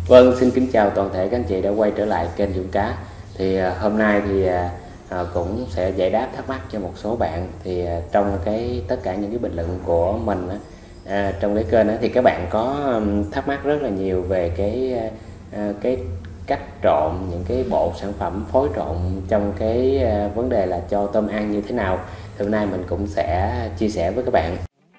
Vâng, xin kính chào toàn thể các anh chị đã quay trở lại kênh Dũng Cá. Thì hôm nay thì cũng sẽ giải đáp thắc mắc cho một số bạn. Thì trong tất cả những cái bình luận của mình trong cái kênh thì các bạn có thắc mắc rất là nhiều về cái cách trộn những cái bộ sản phẩm phối trộn trong cái vấn đề là cho tôm ăn như thế nào. Hôm nay mình cũng sẽ chia sẻ với các bạn.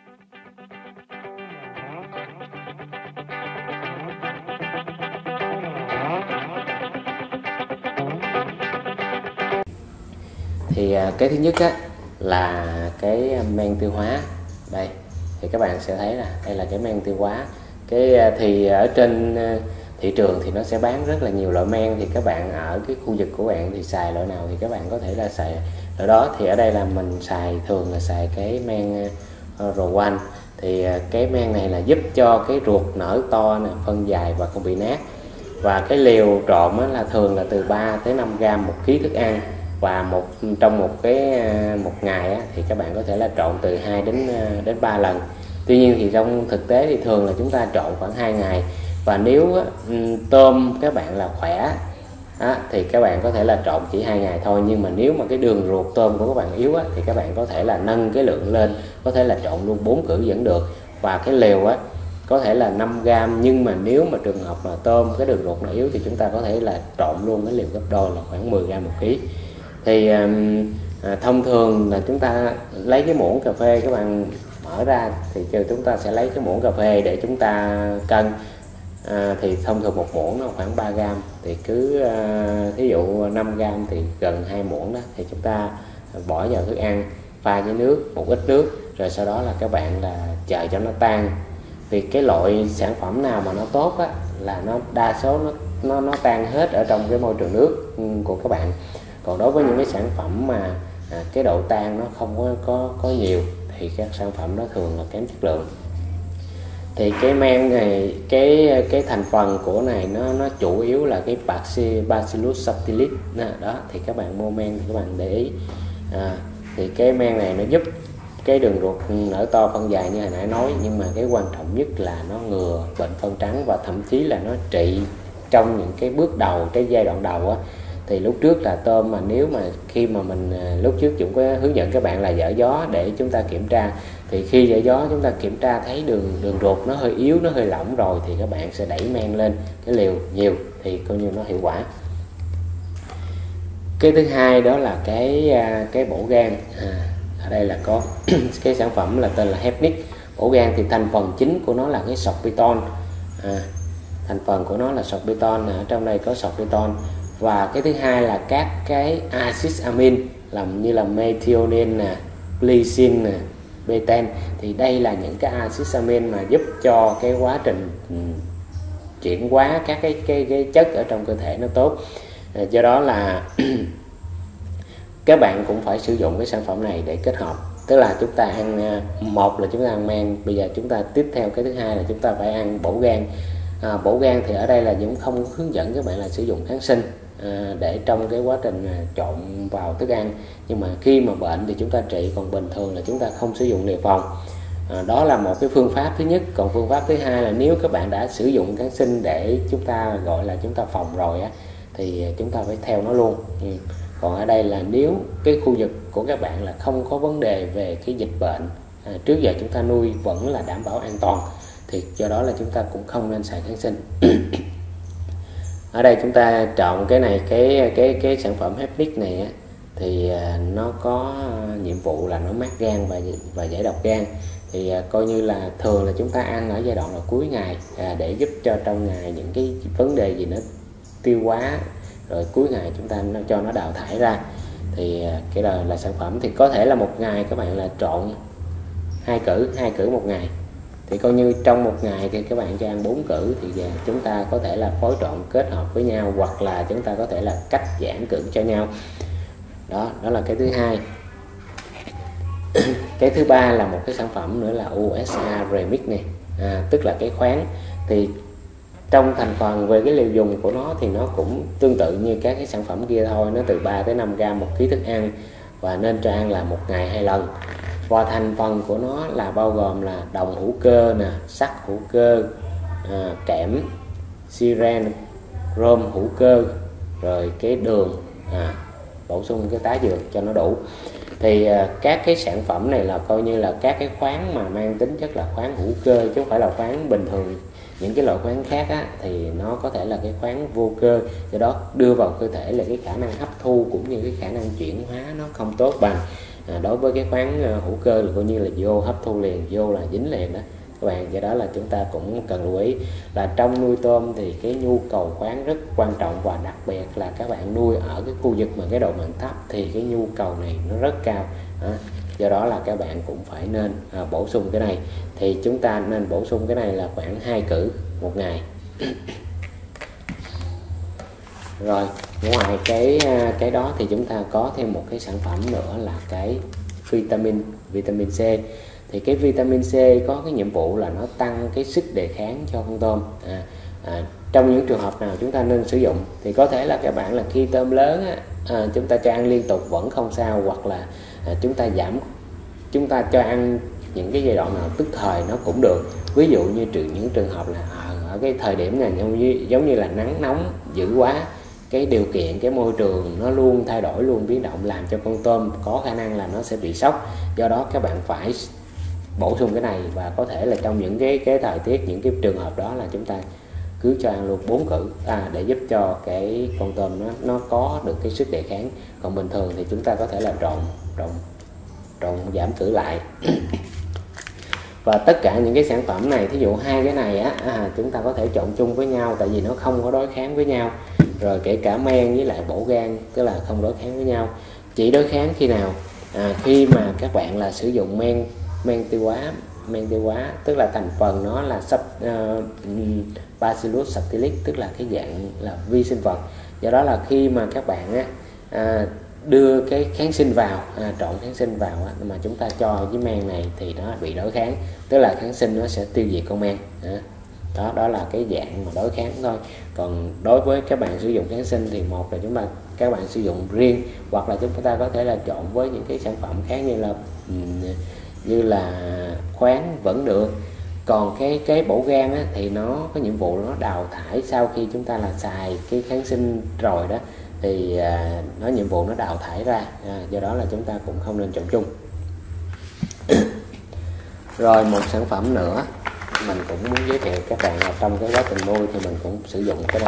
Thì cái thứ nhất là cái men tiêu hóa. Đây thì các bạn sẽ thấy là đây là cái men tiêu hóa. Thì ở trên thị trường thì nó sẽ bán rất là nhiều loại men, thì các bạn ở cái khu vực của bạn thì xài loại nào thì các bạn có thể là xài loại đó. Thì ở đây là mình thường là xài cái men R1. Thì cái men này là giúp cho cái ruột nở to nè, phân dài và không bị nát. Và cái liều trộn là thường là từ 3 tới 5 gram một ký thức ăn, và trong một ngày thì các bạn có thể là trộn từ 2 đến 3 lần. Tuy nhiên thì trong thực tế thì thường là chúng ta trộn khoảng 2 ngày. Và nếu tôm các bạn là khỏe thì các bạn có thể là trộn chỉ 2 ngày thôi. Nhưng mà nếu mà cái đường ruột tôm của các bạn yếu thì các bạn có thể là nâng cái lượng lên, có thể là trộn luôn 4 cử vẫn được. Và cái liều có thể là 5 gram, nhưng mà nếu mà trường hợp mà tôm cái đường ruột nó yếu thì chúng ta có thể là trộn luôn cái liều gấp đôi là khoảng 10 gram một ký. Thì thông thường là chúng ta lấy cái muỗng cà phê, các bạn mở ra thì chúng ta sẽ lấy cái muỗng cà phê để chúng ta cân. Thì thông thường một muỗng nó khoảng 3 gram, thì cứ thí dụ 5 gram thì gần 2 muỗng đó, thì chúng ta bỏ vào thức ăn, pha với nước, một ít nước, rồi sau đó là các bạn là chờ cho nó tan. Vì cái loại sản phẩm nào mà nó tốt là nó đa số nó tan hết ở trong cái môi trường nước của các bạn. Còn đối với những cái sản phẩm mà cái độ tan nó không có nhiều thì các sản phẩm đó thường là kém chất lượng. Thì cái men này, cái thành phần của này nó chủ yếu là cái Bacillus subtilis đó. Thì các bạn mua men thì các bạn để ý thì cái men này nó giúp cái đường ruột nở to phân dài như hồi nãy nói, nhưng mà cái quan trọng nhất là nó ngừa bệnh phân trắng, và thậm chí là nó trị trong những cái bước đầu, cái giai đoạn đầu Thì lúc trước là tôm mà nếu mà khi mà mình lúc trước Dũng có hướng dẫn các bạn là dở gió để chúng ta kiểm tra. Thì khi dở gió chúng ta kiểm tra thấy đường ruột nó hơi yếu, nó hơi lỏng rồi, thì các bạn sẽ đẩy men lên cái liều nhiều thì coi như nó hiệu quả. Cái thứ hai đó là cái bổ gan. Ở đây là có cái sản phẩm là tên là Hepnic. Bổ gan thì thành phần chính của nó là cái sorbitol. Thành phần của nó là sorbitol, ở trong đây có sorbitol. Và cái thứ hai là các cái axit amin làm như là methionine glycine betaine. Thì đây là những cái axit amin mà giúp cho cái quá trình chuyển hóa các cái chất ở trong cơ thể nó tốt. Do đó là các bạn cũng phải sử dụng cái sản phẩm này để kết hợp. Tức là chúng ta ăn, một là chúng ta ăn men, bây giờ chúng ta tiếp theo cái thứ hai là chúng ta phải ăn bổ gan. Bổ gan thì ở đây là Dũng không có hướng dẫn các bạn là sử dụng kháng sinh để trong cái quá trình trộn vào thức ăn. Nhưng mà khi mà bệnh thì chúng ta trị, còn bình thường là chúng ta không sử dụng đề phòng. Đó là một cái phương pháp thứ nhất. Còn phương pháp thứ hai là nếu các bạn đã sử dụng kháng sinh để chúng ta gọi là chúng ta phòng rồi thì chúng ta phải theo nó luôn. Còn ở đây là nếu cái khu vực của các bạn là không có vấn đề về cái dịch bệnh, trước giờ chúng ta nuôi vẫn là đảm bảo an toàn, thì do đó là chúng ta cũng không nên xài kháng sinh. Ở đây chúng ta chọn cái này, cái sản phẩm Hepnic này thì nó có nhiệm vụ là nó mát gan và giải độc gan. Thì coi như là thường là chúng ta ăn ở giai đoạn là cuối ngày để giúp cho trong ngày những cái vấn đề gì nó tiêu hóa, rồi cuối ngày chúng ta cho nó đào thải ra. Thì cái là sản phẩm thì có thể là một ngày các bạn là trộn 2 cử một ngày, thì coi như trong một ngày thì các bạn cho ăn 4 cử. Thì chúng ta có thể là phối trộn kết hợp với nhau, hoặc là chúng ta có thể là cách giãn cử cho nhau. Đó là cái thứ hai. Cái thứ ba là một cái sản phẩm nữa là USA Remix này, tức là cái khoáng. Thì trong thành phần về cái liều dùng của nó thì nó cũng tương tự như các cái sản phẩm kia thôi, nó từ 3 tới 5 gram một ký thức ăn, và nên cho ăn là một ngày 2 lần. Và thành phần của nó là bao gồm là đồng hữu cơ nè, sắt hữu cơ, kẽm, siren, rôm hữu cơ, rồi cái đường, bổ sung cái tá dược cho nó đủ. Thì các cái sản phẩm này là coi như là các cái khoáng mà mang tính chất là khoáng hữu cơ chứ không phải là khoáng bình thường. Những cái loại khoáng khác á, thì nó có thể là cái khoáng vô cơ, do đó đưa vào cơ thể là cái khả năng hấp thu cũng như cái khả năng chuyển hóa nó không tốt bằng. Đối với cái khoáng hữu cơ là coi như là vô hấp thu liền, vô là dính liền đó các bạn. Do đó là chúng ta cũng cần lưu ý là trong nuôi tôm thì cái nhu cầu khoáng rất quan trọng, và đặc biệt là các bạn nuôi ở cái khu vực mà cái độ mặn thấp thì cái nhu cầu này nó rất cao. Do đó là các bạn cũng phải nên bổ sung cái này. Thì chúng ta nên bổ sung cái này là khoảng 2 cữ một ngày. Rồi ngoài cái đó thì chúng ta có thêm một cái sản phẩm nữa là cái vitamin C. Thì cái vitamin C có cái nhiệm vụ là nó tăng cái sức đề kháng cho con tôm. Trong những trường hợp nào chúng ta nên sử dụng thì có thể là các bạn là khi tôm lớn chúng ta cho ăn liên tục vẫn không sao, hoặc là chúng ta cho ăn những cái giai đoạn nào tức thời nó cũng được. Ví dụ như những trường hợp là ở cái thời điểm này giống như là nắng nóng dữ quá, cái điều kiện cái môi trường nó luôn thay đổi, luôn biến động, làm cho con tôm có khả năng là nó sẽ bị sốc. Do đó các bạn phải bổ sung cái này, và có thể là trong những cái thời tiết, những cái trường hợp đó là chúng ta cứ cho ăn luôn 4 cữ để giúp cho cái con tôm nó có được cái sức đề kháng. Còn bình thường thì chúng ta có thể là trộn giảm cữ lại. Và tất cả những cái sản phẩm này, thí dụ hai cái này chúng ta có thể trộn chung với nhau, tại vì nó không có đối kháng với nhau. Rồi kể cả men với lại bổ gan, tức là không đối kháng với nhau. Chỉ đối kháng khi nào? Khi mà các bạn là sử dụng men tiêu hóa, tức là thành phần nó là Bacillus subtilis, tức là cái dạng là vi sinh vật. Do đó là khi mà các bạn đưa cái kháng sinh vào, trộn kháng sinh vào mà chúng ta cho với men này thì nó bị đối kháng, tức là kháng sinh nó sẽ tiêu diệt con men. Đó là cái dạng mà đối kháng thôi. Còn đối với các bạn sử dụng kháng sinh thì một là các bạn sử dụng riêng, hoặc là chúng ta có thể là trộn với những cái sản phẩm khác như là khoáng vẫn được. Còn cái bổ gan thì nó có nhiệm vụ nó đào thải sau khi chúng ta là xài cái kháng sinh rồi đó, thì nó nhiệm vụ nó đào thải ra. Do đó là chúng ta cũng không nên trộn chung. Rồi một sản phẩm nữa mình cũng muốn giới thiệu các bạn là trong cái quá trình nuôi thì mình cũng sử dụng cái này.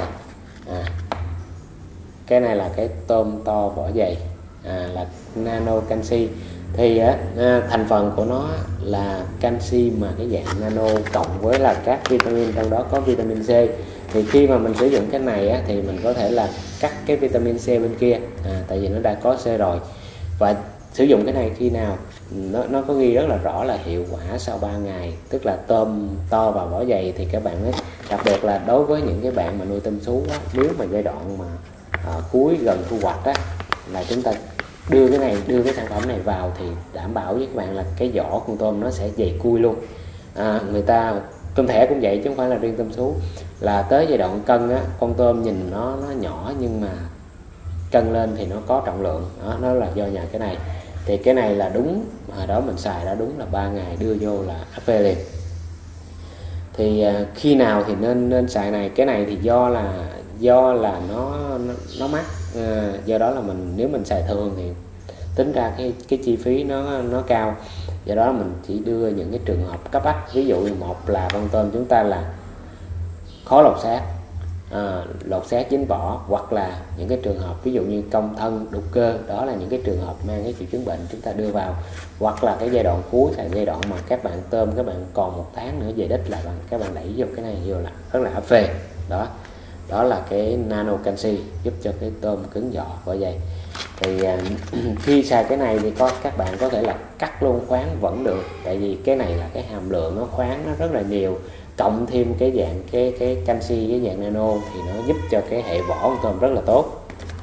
Cái này là cái tôm to vỏ dày, là nano canxi. Thì thành phần của nó là canxi mà cái dạng nano, cộng với là các vitamin, trong đó có vitamin C. Thì khi mà mình sử dụng cái này thì mình có thể là cắt cái vitamin C bên kia, tại vì nó đã có C rồi. Và sử dụng cái này khi nào? Nó có ghi rất là rõ là hiệu quả sau 3 ngày, tức là tôm to và vỏ dày. Thì các bạn đặc biệt là đối với những cái bạn mà nuôi tôm sú nếu mà giai đoạn mà cuối gần thu hoạch là chúng ta đưa cái sản phẩm này vào thì đảm bảo với các bạn là cái vỏ con tôm nó sẽ dày cui luôn. Người ta tôm thẻ cũng vậy chứ không phải là riêng tôm sú, là tới giai đoạn cân con tôm nhìn nó nhỏ nhưng mà cân lên thì nó có trọng lượng. Nó là do nhờ cái này. Thì cái này là đúng, đó mình xài đã đúng là 3 ngày đưa vô là phê liền. Thì khi nào thì nên xài này? Cái này thì do là nó mắc, do đó là nếu mình xài thường thì tính ra cái chi phí nó cao. Do đó mình chỉ đưa những cái trường hợp cấp bách, ví dụ như một là con tôm chúng ta là khó lột xác dính vỏ, hoặc là những cái trường hợp ví dụ như cong thân đục cơ, đó là những cái trường hợp mang cái triệu chứng bệnh chúng ta đưa vào. Hoặc là cái giai đoạn cuối là giai đoạn mà các bạn còn 1 tháng nữa về đích là các bạn đẩy vô cái này vô là rất là phê. Đó là cái nano canxi giúp cho cái tôm cứng vỏ vỏ dày. Thì khi xài cái này thì các bạn có thể là cắt luôn khoáng vẫn được, tại vì cái này là cái hàm lượng nó khoáng nó rất là nhiều, cộng thêm cái dạng cái canxi với dạng nano thì nó giúp cho cái hệ vỏ con tôm rất là tốt.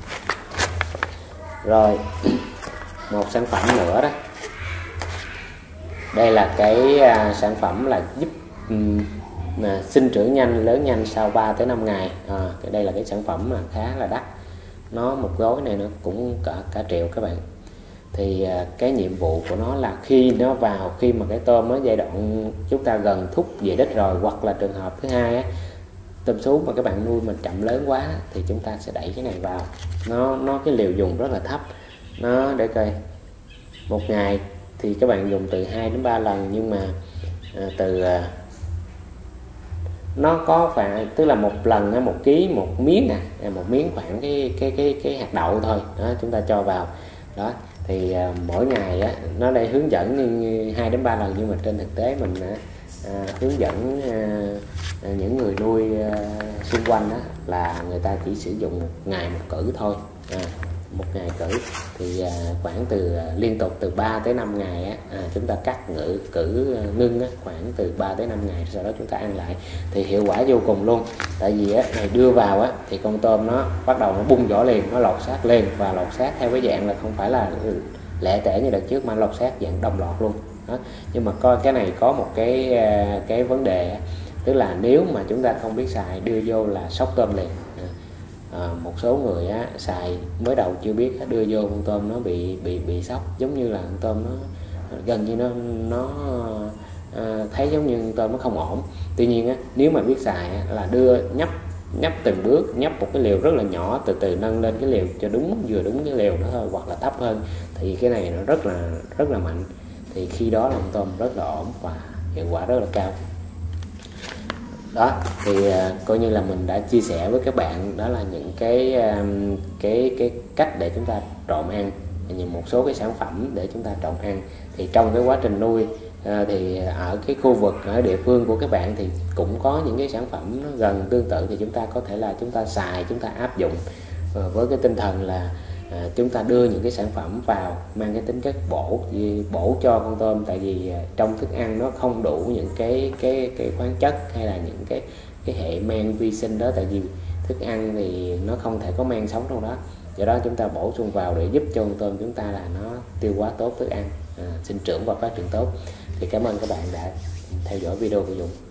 Rồi một sản phẩm nữa đó, đây là cái sản phẩm là giúp sinh trưởng nhanh, lớn nhanh sau 3 tới 5 ngày. Đây là cái sản phẩm mà khá là đắt, nó một gói này nó cũng cả triệu các bạn. Thì cái nhiệm vụ của nó là khi mà cái tôm nó giai đoạn chúng ta gần thúc về đích rồi, hoặc là trường hợp thứ hai tôm sú mà các bạn nuôi mà chậm lớn quá thì chúng ta sẽ đẩy cái này vào, nó cái liều dùng rất là thấp. Nó để coi, một ngày thì các bạn dùng từ 2 đến 3 lần, nhưng mà nó có phải tức là một lần 1 ký 1 miếng nè, 1 miếng khoảng cái hạt đậu thôi đó, chúng ta cho vào đó. Thì mỗi ngày á, nó đây hướng dẫn 2 đến 3 lần, nhưng mà trên thực tế mình hướng dẫn những người nuôi xung quanh đó là người ta chỉ sử dụng 1 ngày 1 cử thôi. 1 ngày cử thì khoảng liên tục từ 3 tới 5 ngày á, chúng ta cắt cử ngưng á, khoảng từ 3 tới 5 ngày, sau đó chúng ta ăn lại thì hiệu quả vô cùng luôn. Tại vì á, này đưa vào á, thì con tôm nó bắt đầu nó bung vỏ liền, nó lột xác lên, và lột xác theo cái dạng là không phải là lẻ tẻ như đợt trước mà lột xác dạng đồng loạt luôn đó. Nhưng mà coi cái này có một cái vấn đề, tức là nếu mà chúng ta không biết xài, đưa vô là sốc tôm liền. Một số người á, xài mới đầu chưa biết đưa vô con tôm nó bị sốc, giống như là con tôm nó gần như nó thấy giống như con tôm nó không ổn. Tuy nhiên á, nếu mà biết xài á, là đưa nhấp từng bước, nhấp một cái liều rất là nhỏ, từ từ nâng lên cái liều cho vừa đúng cái liều đó thôi, hoặc là thấp hơn, thì cái này nó rất là mạnh. Thì khi đó là con tôm rất là ổn và hiệu quả rất là cao đó. Thì coi như là mình đã chia sẻ với các bạn đó là những cái cách để chúng ta trộn ăn, một số cái sản phẩm để chúng ta trộn ăn. Thì trong cái quá trình nuôi thì ở cái khu vực, ở địa phương của các bạn thì cũng có những cái sản phẩm nó gần tương tự, thì chúng ta có thể là chúng ta xài, chúng ta áp dụng với cái tinh thần là chúng ta đưa những cái sản phẩm vào mang cái tính chất bổ cho con tôm. Tại vì trong thức ăn nó không đủ những cái khoáng chất hay là những cái hệ men vi sinh đó, tại vì thức ăn thì nó không thể có men sống trong đó, do đó chúng ta bổ sung vào để giúp cho con tôm chúng ta là nó tiêu hóa tốt thức ăn, sinh trưởng và phát triển tốt. Thì cảm ơn các bạn đã theo dõi video của Dũng.